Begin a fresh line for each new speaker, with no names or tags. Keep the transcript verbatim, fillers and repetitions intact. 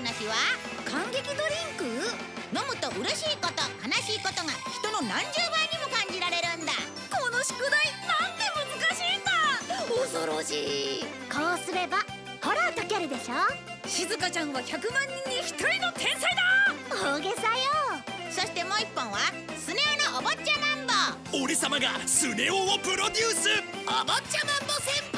話は
感激ドリンク？
飲むと嬉しいこと、悲しいことが人の何十倍にも感じられるんだ。
この宿題なんて難しいんだ。恐ろしい。
こうすればほら解けるでしょ。
しずかちゃんはひゃくまんにんにひとりの天才だ。
大げさよ。
そしてもう一本はスネ夫のお坊ちゃまんぼ。
俺様がスネ夫をプロデュース。お坊ちゃまんぼ戦